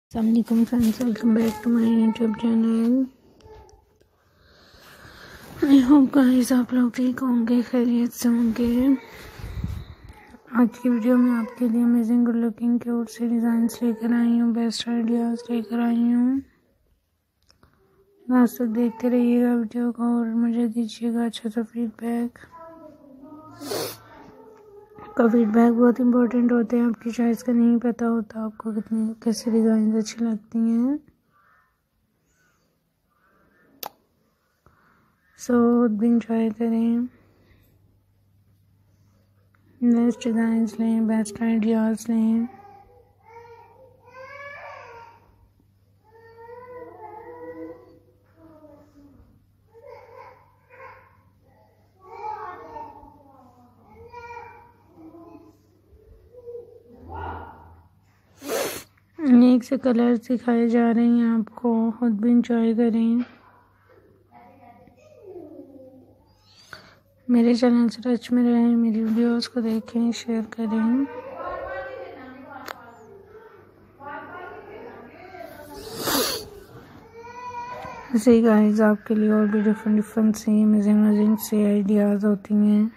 अस्सलामुअलैकुम friends, welcome back to my YouTube channel. I hope guys आप लोग ठीक होंगे, खैरियत से होंगे। आज की वीडियो में आपके लिए अमेजिंग गुड लुकिंग क्यूट से डिज़ाइंस लेकर आई हूँ, बेस्ट आइडियाज़ लेकर आई हूँ। लास्ट तक देखते रहिएगा वीडियो को और मुझे दीजिएगा अच्छा सा फीडबैक। आपका फीडबैक बहुत इंपॉर्टेंट होते हैं। आपकी चॉइस का नहीं पता होता आपको कितनी कैसी डिज़ाइन अच्छी लगती हैं। सो भी इंजॉय करें, बेस्ट डिज़ाइंस लें, बेस्ट आइडियाज़ लें। एक से कलर्स दिखाए जा रहे हैं आपको, खुद भी इंजॉय करें। मेरे चैनल से टच में रहें, मेरी वीडियोस को देखें, शेयर करें। ऐसे गाइस आपके लिए और भी डिफरेंट सी अमेजिंग से आइडियाज़ होती हैं,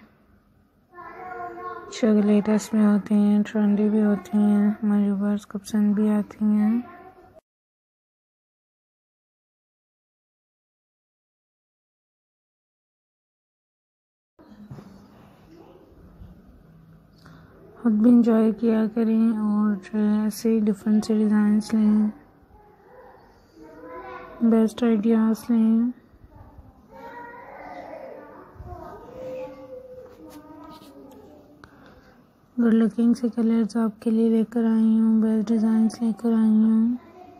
जो लेटेस्ट में होती हैं, ट्रेंडी भी होती हैं, हमारे व्यूअर्स को पसंद भी आती हैं। खुद भी इंजॉय किया करें और ऐसे डिफरेंट से डिज़ाइंस लें, बेस्ट आइडियाज़ लें। गुड लुकिंग से कलर्स आपके लिए लेकर आई हूँ, बेस्ट डिज़ाइंस लेकर आई हूँ।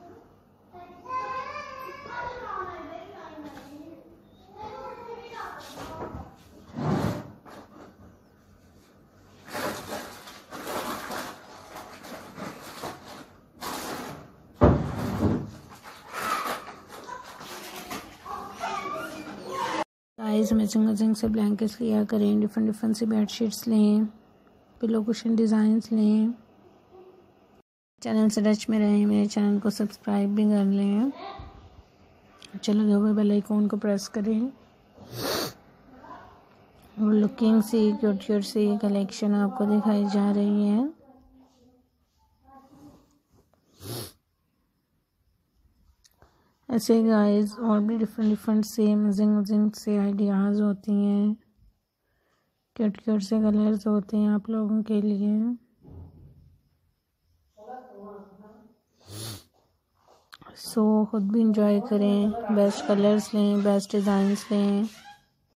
गाइस मैचिंग से ब्लैंकेट्स लिया करें, डिफरेंट से बेडशीट्स लें, पिलो कुशन डिज़ाइंस लें। चैनल से टच में रहें, मेरे चैनल को सब्सक्राइब भी कर लें। चलो लगे हुए बेल आइकॉन को प्रेस करें। और लुकिंग सी क्यूट सी कलेक्शन आपको दिखाई जा रही है। ऐसे गाइस और भी डिफरेंट से अमेजिंग से आइडियाज़ होती हैं, क्यूट से कलर्स होते हैं आप लोगों के लिए। सो खुद भी इंजॉय करें, बेस्ट कलर्स लें, बेस्ट डिज़ाइंस लें।